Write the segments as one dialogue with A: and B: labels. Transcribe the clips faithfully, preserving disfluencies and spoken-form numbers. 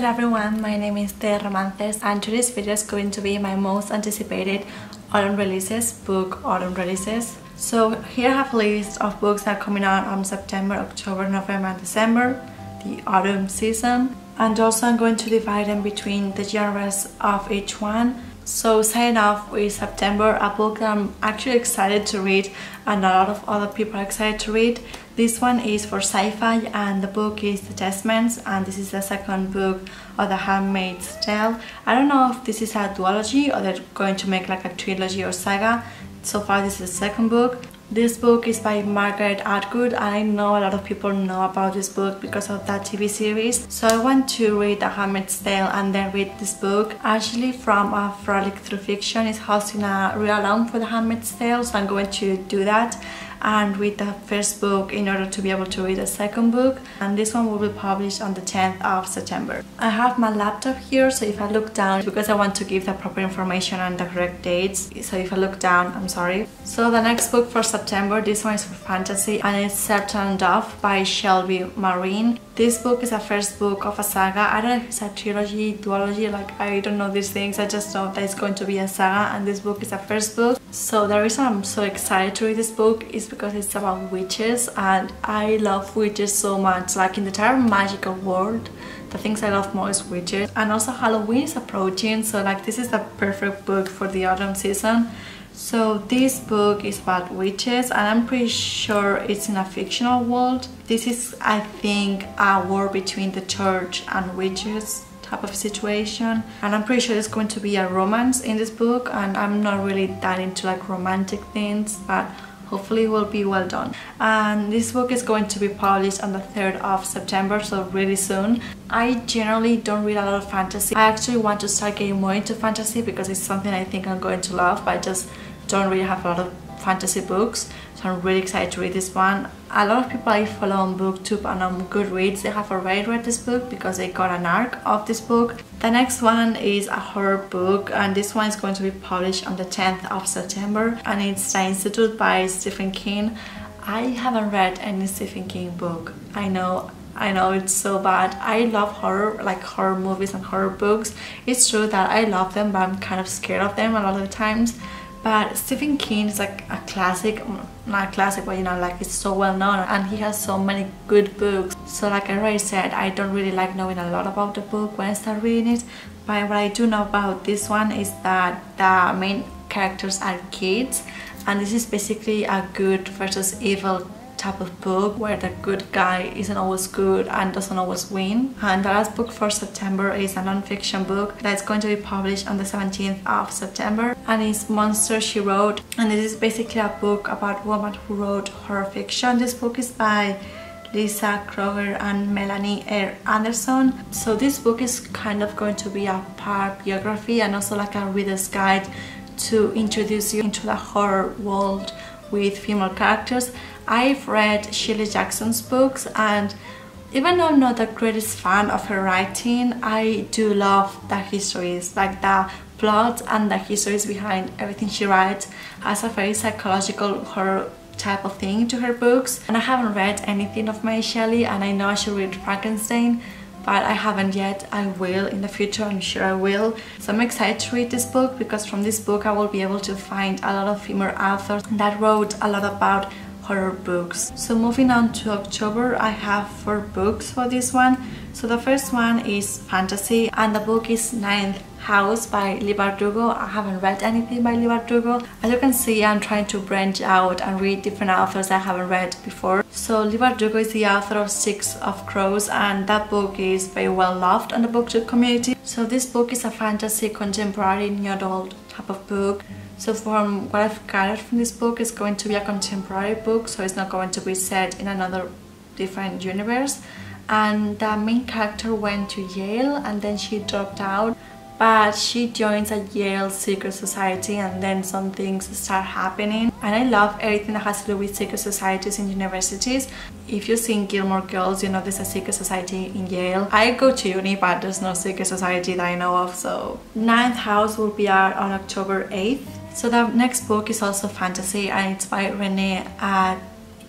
A: Hello everyone, my name is The Romances and today's video is going to be my most anticipated autumn releases, book autumn releases. So here I have a list of books that are coming out on September, October, November and December, the autumn season. And also I'm going to divide them between the genres of each one. So starting off with September, a book that I'm actually excited to read and a lot of other people are excited to read. This one is for sci-fi and the book is The Testaments, and this is the second book of The Handmaid's Tale. I don't know if this is a duology or they're going to make like a trilogy or saga. So far this is the second book. This book is by Margaret Atwood and I know a lot of people know about this book because of that T V series. So I want to read The Handmaid's Tale and then read this book. Actually from a Frolic Through Fiction is hosting a read along for The Handmaid's Tale, so I'm going to do that and read the first book in order to be able to read the second book, and this one will be published on the tenth of September. I have my laptop here, so if I look down, because I want to give the proper information and the correct dates, so if I look down, I'm sorry. So the next book for September, this one is for fantasy and it's Serpent by Shelby Marine. This book is the first book of a saga. I don't know if it's a trilogy, duology, like I don't know these things. I just know that it's going to be a saga and this book is the first book. So the reason I'm so excited to read this book is because it's about witches and I love witches so much. Like in the entire magical world, the things I love more is witches. And also Halloween is approaching, so like this is the perfect book for the autumn season. So this book is about witches and I'm pretty sure it's in a fictional world. This is, I think, a war between the church and witches type of situation, and I'm pretty sure there's going to be a romance in this book, and I'm not really that into like romantic things, but hopefully it will be well done. And this book is going to be published on the third of September, so really soon. I generally don't read a lot of fantasy. I actually want to start getting more into fantasy because it's something I think I'm going to love, but I just don't really have a lot of fantasy books, so I'm really excited to read this one. A lot of people I follow on BookTube and on Goodreads, they have already read this book because they got an arc of this book. The next one is a horror book and this one is going to be published on the tenth of September and it's The Institute by Stephen King. I haven't read any Stephen King book. I know I know it's so bad. I love horror, like horror movies and horror books. It's true that I love them, but I'm kind of scared of them a lot of the times. But Stephen King is like a classic, not a classic, but you know, like it's so well known and he has so many good books. So like I already said, I don't really like knowing a lot about the book when I start reading it. But what I do know about this one is that the main characters are kids and this is basically a good versus evil type of book where the good guy isn't always good and doesn't always win. And the last book for September is a non-fiction book that's going to be published on the seventeenth of September and it's Monster She Wrote, and this is basically a book about a woman who wrote horror fiction. This book is by Lisa Kröger and Melanie Anderson. So this book is kind of going to be a part biography and also like a reader's guide to introduce you into the horror world with female characters. I've read Shirley Jackson's books and even though I'm not the greatest fan of her writing, I do love the histories, like the plot and the histories behind everything she writes. Has a very psychological horror type of thing to her books. And I haven't read anything of Mary Shelley and I know I should read Frankenstein, but I haven't yet. I will in the future, I'm sure I will. So I'm excited to read this book because from this book I will be able to find a lot of female authors that wrote a lot about horror books. So moving on to October, I have four books for this one. So the first one is fantasy and the book is Ninth House by Leigh Bardugo. I haven't read anything by Leigh Bardugo. As you can see, I'm trying to branch out and read different authors I haven't read before. So Leigh Bardugo is the author of Six of Crows and that book is very well loved in the BookTube community. So this book is a fantasy contemporary new adult type of book. So from what I've gathered from this book, it's going to be a contemporary book, so it's not going to be set in another different universe. And the main character went to Yale and then she dropped out, but she joins a Yale secret society and then some things start happening. And I love everything that has to do with secret societies in universities. If you've seen Gilmore Girls, you know there's a secret society in Yale. I go to uni, but there's no secret society that I know of. So Ninth House will be out on October eighth. So the next book is also fantasy and it's by Renee. Uh,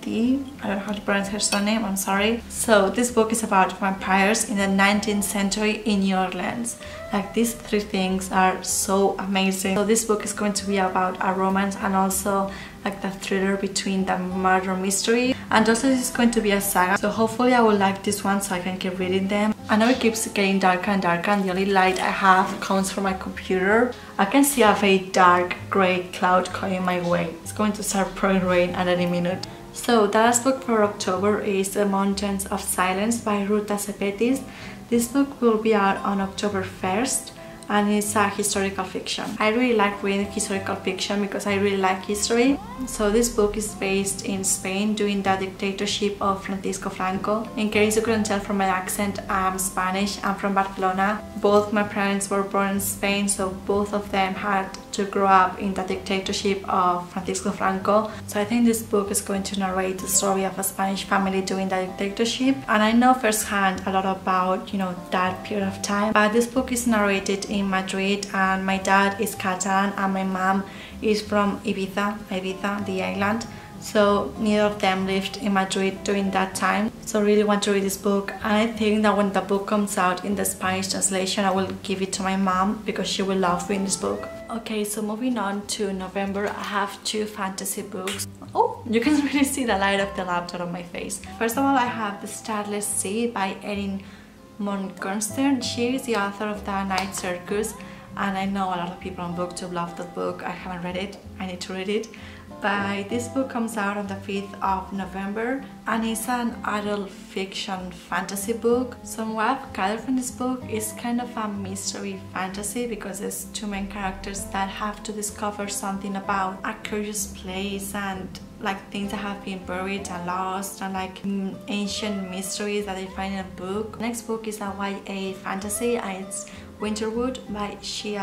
A: ahdieh. I don't know how to pronounce her surname, I'm sorry. So this book is about vampires in the nineteenth century in New Orleans. Like, these three things are so amazing. So this book is going to be about a romance and also like the thriller between the murder mystery, and also this is going to be a saga, so hopefully I will like this one so I can keep reading them. I know it keeps getting darker and darker, and the only light I have comes from my computer. I can see a very dark grey cloud coming my way. It's going to start pouring rain at any minute. So the last book for October is The Mountains of Silence by Ruta Sepetys. This book will be out on October first, and it's a historical fiction. I really like reading historical fiction because I really like history. So this book is based in Spain during the dictatorship of Francisco Franco. In case you couldn't tell from my accent, I'm Spanish. I'm from Barcelona. Both my parents were born in Spain, so both of them had to grow up in the dictatorship of Francisco Franco. So I think this book is going to narrate the story of a Spanish family during the dictatorship, and I know firsthand a lot about, you know, that period of time. But this book is narrated in Madrid, and my dad is Catalan and my mom is from Ibiza, Ibiza, the island. So neither of them lived in Madrid during that time. So I really want to read this book, and I think that when the book comes out in the Spanish translation, I will give it to my mom because she will love reading this book. Okay, so moving on to November, I have two fantasy books. Oh, you can really see the light of the laptop on my face. First of all, I have The Starless Sea by Erin Mongenstern. She is the author of The Night Circus, and I know a lot of people on BookTube love that book. I haven't read it, I need to read it. But this book comes out on the fifth of November, and it's an adult fiction fantasy book. So what I've gathered from this book is kind of a mystery fantasy, because there's two main characters that have to discover something about a curious place and like things that have been buried and lost, and like ancient mysteries that they find in a book. The next book is a Y A fantasy, and it's Winterwood by shea,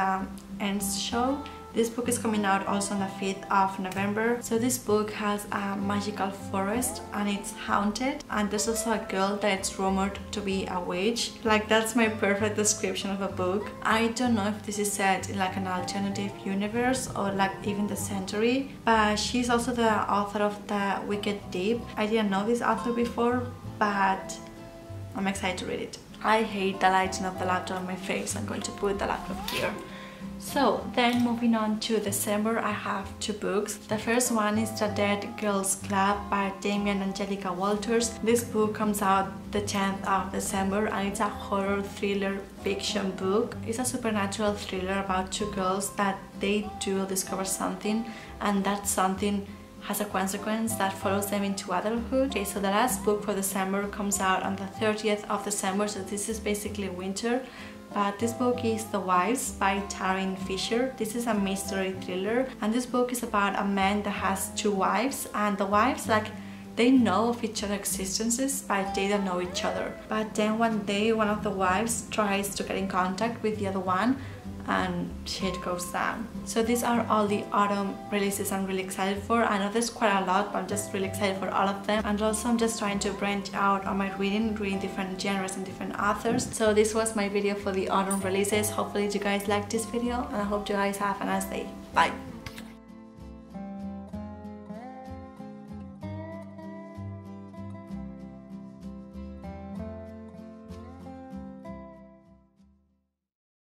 A: ernshaw. This book is coming out also on the fifth of November. So this book has a magical forest and it's haunted, and there's also a girl that's rumored to be a witch. Like, that's my perfect description of a book. I don't know if this is set in like an alternative universe or like even the century, but she's also the author of The Wicked Deep. I didn't know this author before, but I'm excited to read it. I hate the lighting of the laptop on my face. I'm going to put the laptop here. So then moving on to December, I have two books. The first one is The Dead Girls Club by Damien and Angelica Walters. This book comes out the tenth of December, and it's a horror thriller fiction book. It's a supernatural thriller about two girls that they do discover something, and that something has a consequence that follows them into adulthood. Okay, so the last book for December comes out on the thirtieth of December, so this is basically winter. But this book is The Wives by Tarry Fisher. This is a mystery thriller, and this book is about a man that has two wives, and the wives, like, they know of each other's existences, but they don't know each other. But then one day one of the wives tries to get in contact with the other one, and shit goes down. So these are all the autumn releases I'm really excited for. I know there's quite a lot, but I'm just really excited for all of them. And also I'm just trying to branch out on my reading, reading different genres and different authors. So this was my video for the autumn releases. Hopefully you guys liked this video, and I hope you guys have a nice day. Bye!